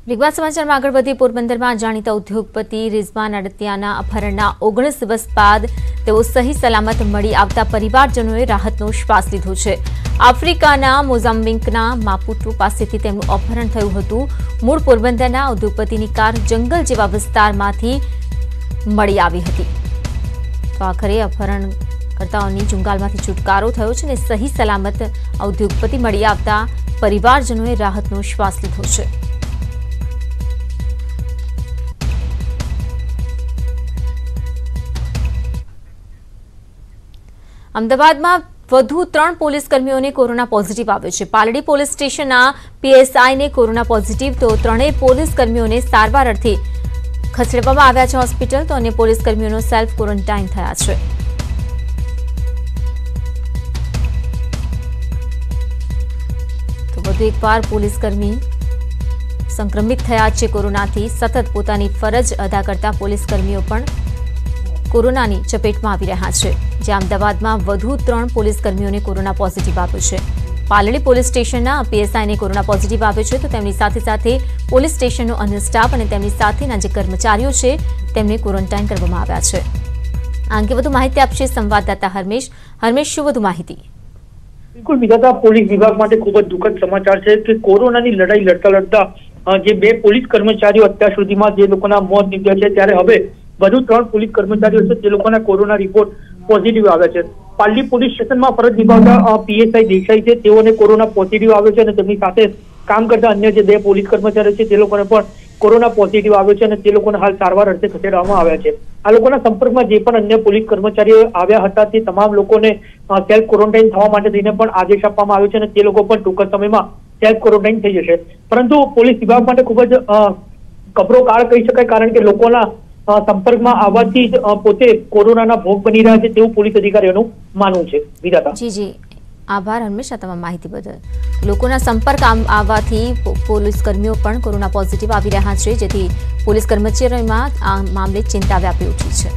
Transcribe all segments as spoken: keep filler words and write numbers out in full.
વિગત સમાચારમાં આગળ વધીએ પોરબંદરમાં જાણીતા ઉદ્યોગપતિ રિઝવાન અડતિયાના અપહરણના ઓગણીસ દિવસ બાદ તેઓ સહી સલામત મળી આવતા પરિવારજનોએ રાહતનો શ્વાસ લીધો છે। આફ્રિકાના મોઝામ્બિકના માપુટુ પાસેથી તેમનું અપહરણ થયું હતું। મૂળ પોરબંદરના ઉદ્યોગપતિની કાર જંગલ જેવા વિસ્તારમાંથી મળી આવી હતી। તો આખરે અપહરણકર્તાઓની ચુંગાલમાંથી છુટકારો થયો છે અને સહી સલામત ઉદ્યોગપતિ મળી આવતા પરિવારજનોએ રાહતનો શ્વાસ લીધો છે। अमदावादમાં વધુ ત્રણ પોલીસકર્મીઓને કોરોના પોઝિટિવ આવ્યો છે। પાલડી પોલીસ સ્ટેશનના પીએસઆઈને કોરોના પોઝિટિવ તો ત્રણેય પોલીસકર્મીઓને સારવાર અર્થે ખસેડવામાં આવ્યા છે હોસ્પિટલ। તો અન્ય પોલીસકર્મીઓનો સેલ્ફ ક્વોરન્ટાઇન થયા છે। તો વધુ એકવાર પોલીસકર્મી સંક્રમિત થયા છે કોરોનાથી। સતત પોતાની ફરજ અદા કરતા પોલીસકર્મીઓ પણ કોરોનાની ચપેટમાં આવી રહ્યા છે। જ્યાં અમદાવાદમાં વધુ ત્રણ પોલીસકર્મીઓને કોરોના પોઝિટિવ આવ્યો છે। પાલડી પોલીસ સ્ટેશનના પીએસઆઈને કોરોના પોઝિટિવ આવ્યો છે તો તેમની સાથે સાથે પોલીસ સ્ટેશનનો અન્ય સ્ટાફ અને તેમની સાથેના જે કર્મચારીઓ છે તેમને ક્વોરન્ટાઇન કરવામાં આવ્યા છે। આ અંગે વધુ માહિતી આપશે સંવાદદાતા હરમેશ। હરમેશ, શું વધુ માહિતી? बिल्कुल विधाता पोलीस विभाग माटे खूब ज दुखद समाचार है कि कोरोनानी लड़ाई लड़ता लड़ता जे बे पोलीस कर्मचारीओ अत्यार सुधीमां जे लोकोना मौत निपज्या छे त्यारे हवे વધુ ત્રણ પોલીસ કર્મચારીઓ છે જે લોકોના કોરોના રિપોર્ટ પોઝિટિવ આવ્યા છે। પાલડી પોલીસ સ્ટેશનમાં ફરજ નિભાવતા પીએસઆઈ દેસાઈ છે તેઓને કોરોના પોઝિટિવ આવ્યો છે અને તેમની સાથે કામ કરતા અન્ય જે બે પોલીસ કર્મચારીઓ છે તે લોકોને પણ કોરોના પોઝિટિવ આવ્યો છે અને તે લોકોને હાલ સારવાર અર્થે ખસેડવામાં આવ્યા છે। આ લોકોના સંપર્કમાં જે પણ અન્ય પોલીસ કર્મચારીઓ આવ્યા હતા તે તમામ લોકોને સેલ્ફ ક્વોરન્ટાઇન થવા માટે થઈને પણ આદેશ આપવામાં આવ્યો છે અને તે લોકો પણ ટૂંક જ સમયમાં સેલ્ફ ક્વોરન્ટાઇન થઈ જશે। પરંતુ પોલીસ વિભાગ માટે ખૂબ જ કપરો કાળ કહી શકાય, કારણ કે લોકોના संपर्कમાં આવવાથી જ પોતે કોરોનાના ભોગ બની રહ્યા છે તેવું પોલીસ અધિકારીઓનું માનવું છે। વિધાતા જી જી આભાર હંમેશા તમામ માહિતી બદલ। લોકોના સંપર્ક આવવાથી પોલીસ કર્મીઓ પણ કોરોના પોઝિટિવ આવી રહ્યા છે, જેથી પોલીસ કર્મચારીઓમાં આ મામલે ચિંતા વ્યાપી ઉઠી છે।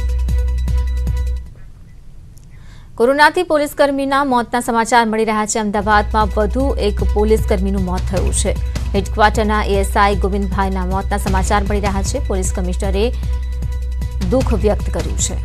કોરોનાથી પોલીસકર્મીના મોતના સમાચાર મળી રહ્યા છે। અમદાવાદમાં વધુ એક પોલીસકર્મીનું મોત થયું છે। હેડક્વાર્ટરના એએસઆઈ ગોવિંદભાઈના મોતના સમાચાર મળી રહ્યા છે। પોલીસ કમિશનરે દુઃખ વ્યક્ત કર્યું છે।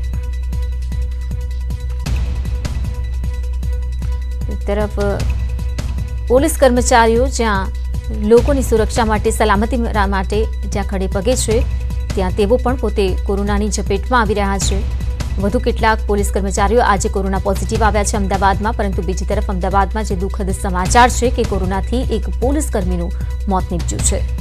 એક તરફ પોલીસ કર્મચારીઓ જ્યાં લોકોની સુરક્ષા માટે સલામતી માટે જ્યાં ખડે પગે છે ત્યાં તેઓ પણ પોતે કોરોનાની ઝપેટમાં આવી રહ્યા છે। વધુ કેટલાક પોલીસ કર્મચારીઓ આજે કોરોના પોઝિટિવ આવ્યા છે અમદાવાદમાં, પરંતુ બીજી તરફ અમદાવાદમાં જે દુઃખદ સમાચાર છે કે કોરોનાથી એક પોલીસકર્મીનું મોત નીપજ્યું છે।